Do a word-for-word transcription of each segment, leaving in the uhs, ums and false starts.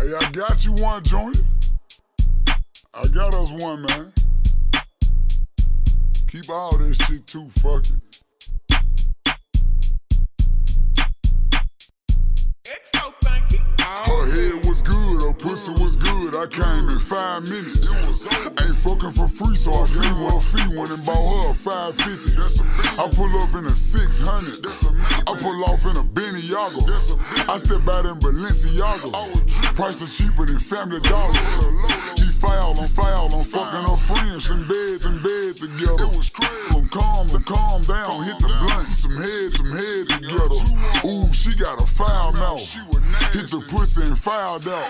Hey, I got you one, Junior. I got us one, man. Keep all this shit too, fuck it. It's so funky. Her head was good, her pussy was good. I came in five minutes. Ain't fucking for free, so I fee one fee went and bought her a five fifty. I pull up in a six hundred. I pull off in a Beniago. I step out in Balenciaga. Prices cheaper than Family Dollar. She foul on foul on fucking her friends in bed in bed together. It was crazy. From calm to calm down, hit the blunt, some head, some head together. Ooh, she got a foul now. Hit the pussy and fouled out.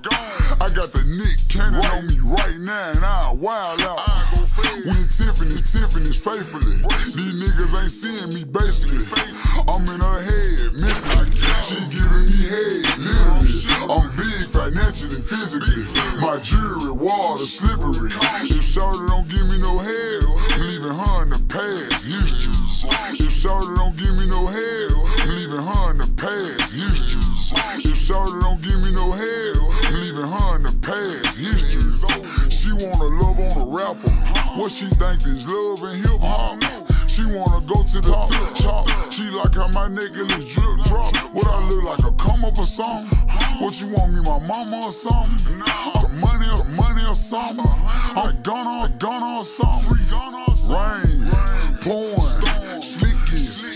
I got the Nick Cannon on me right now and I wild out. We in Tiffany, Tiffany's faithfully. These niggas ain't seeing me basically. I'm in her head mentally. She giving me head literally. I'm big financially, physically. My jewelry, water, slippery. If Shawty don't give me no head, I'm leaving her in the past history. If Shawty don't give me no head, I'm leaving her in the past history. If Shawty don't give me no head, I'm leaving her in the past history. She wanna love on a rapper. What she think is love and hip hop? She wanna go to the tip top. She like how my necklace drip drop. What I look like, a come up or something? What you want me, my mama or something? The money or money or something? I'm gonna, I'm gonna or something? Rain, pouring, slickies,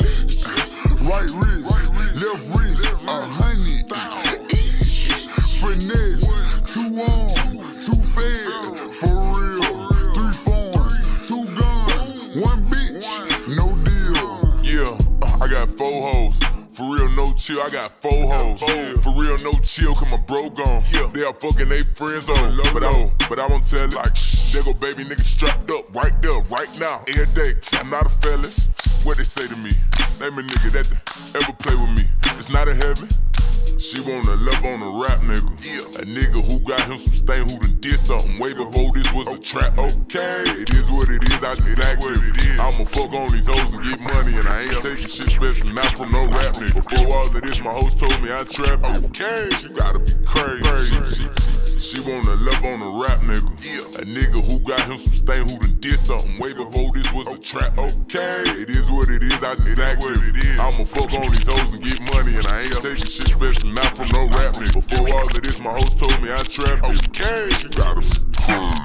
right wrist, left wrist, a hundred each. Finesse, two on, two fed, for real. Three foreign, two guns, one bitch, no deal. Yeah, I got four hoes. For real, no chill, I got four hoes. Yeah. For real, no chill, cause my bro gone. Yeah. They are fucking they friends on. But I, but I won't tell it like, shh. There go baby nigga strapped up right there, right now. Every day, I'm not a fellas. What they say to me? Name a nigga that ever play with me. It's not a heaven. She wanna love on a rap nigga. Yeah. A nigga who got him some stain, who done did something way before this was a trap. Okay, it is what it is, I just act what it is. I'ma fuck on these hoes and get money, and I ain't taking shit special, not from no rap nigga. Before all of this, my host told me I trap. Okay, she gotta be crazy. She, she, she wanna love on a rap nigga. Yeah. A nigga who got him some stain, who done did something way before this was a trap. Okay, it is what it is, I just act what it is. I'ma fuck on these hoes and get money, and I ain't taking shit special, not from no rap nigga. Before all of this, my host told me I trap. Okay, she gotta be crazy.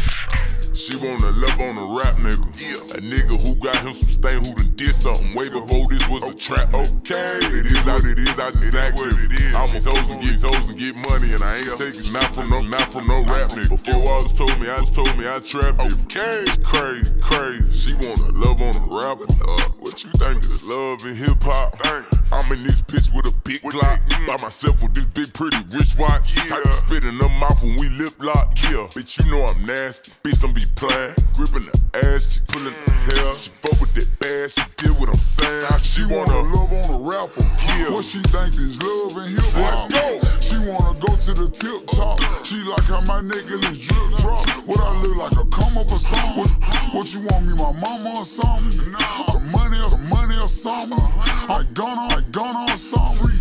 She wanna love on a rap nigga. Yeah. A nigga who got him some stain, who done did something way before this was a trap. Okay, it is what it is, I just act what it is. I'ma hoes and get hoes and get money, and I ain't taking not from no, not from no rap nigga. Before all this told me, I just told me I trap. Okay, crazy, crazy. She wanna love on a rapper. Uh, what you think is love in hip hop? I'm in this bitch with a big clock, by myself with this big pretty wristwatch. Yeah. Type of spit in her mouth when we lip lock. Yeah, bitch, you know I'm nasty. Bitch, don't be playing. Gripping the ass, she pulling the hair. She fuck with that bad, she did what I'm saying. Now she, she wanna, wanna love on a rapper. Yeah. What she think is love and hip hop? Let's go. She wanna go to the tip top. She like how my necklace drip drop. What I look like, a come up or something? What, what you want me, my mama or something? The money or money or something? I gonna, I gonna or something?